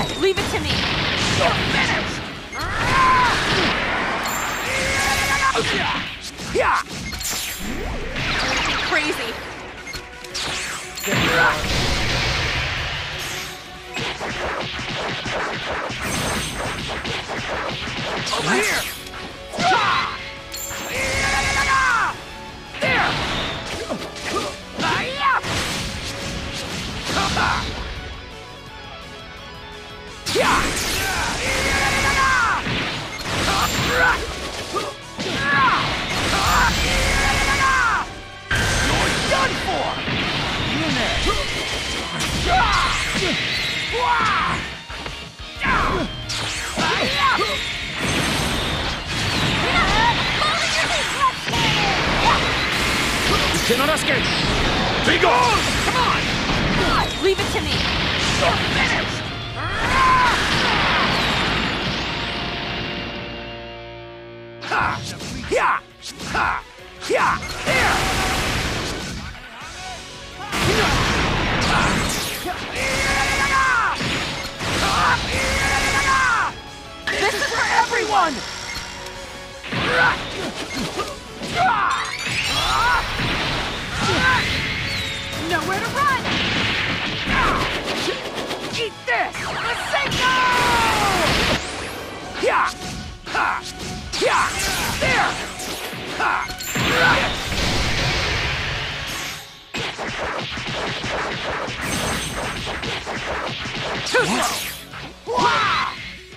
Leave it to me. You're finished! Crazy. Over here! There! You're done for! You next. You cannot escape! Be gone! Come on! Leave it to me. You're finished! Ha! Yeah! Ha! Yeah! Here! This is for everyone. Nowhere to run. Eat this! Masenko! Yeah! Ha! Yeah! There! Ha! Too slow! Wow!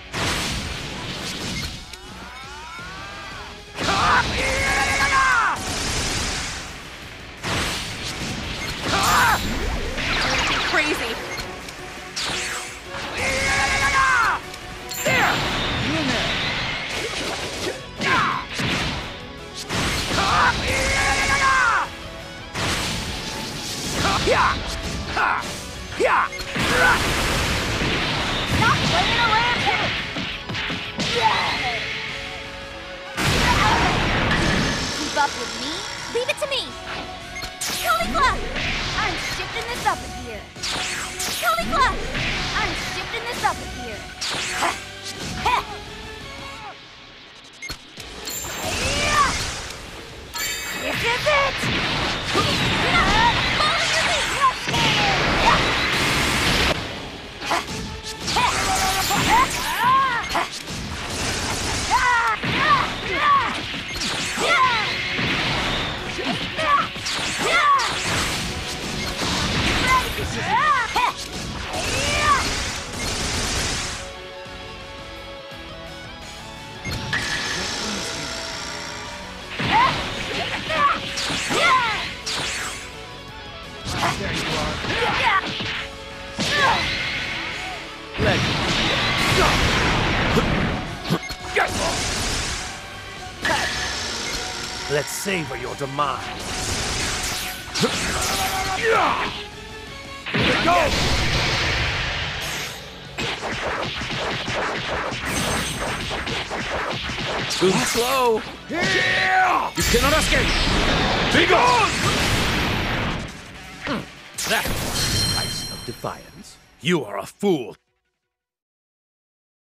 Crazy. There! Stop playing around here. Keep up with me? Leave it to me. Caulifla! I'm shifting this up in here. Caulifla! I'm shifting this up in here. This is it! Let's savor your demise. Here we go! Too slow! Yeah! You cannot escape! Be gone! That was the price of defiance. You are a fool.